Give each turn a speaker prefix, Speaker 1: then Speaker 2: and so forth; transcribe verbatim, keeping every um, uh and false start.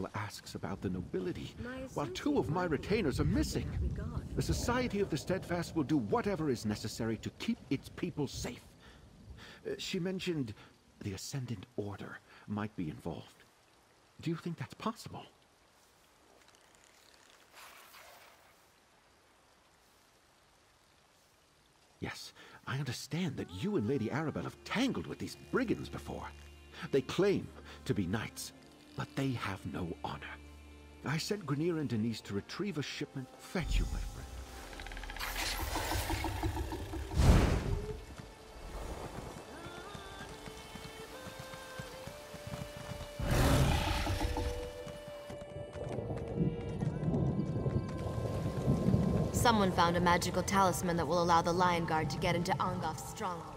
Speaker 1: still asks about the nobility, while two of my retainers are missing. The Society of the Steadfast will do whatever is necessary to keep its people safe. Uh, she mentioned the Ascendant Order might be involved. Do you think that's possible? Yes, I understand that you and Lady Arabelle have tangled with these brigands before. They claim to be knights, but they have no honor. I sent Grenier and Denise to retrieve a shipment. Fetch you, my friend.
Speaker 2: Someone found a magical talisman that will allow the Lion Guard to get into Angof's stronghold.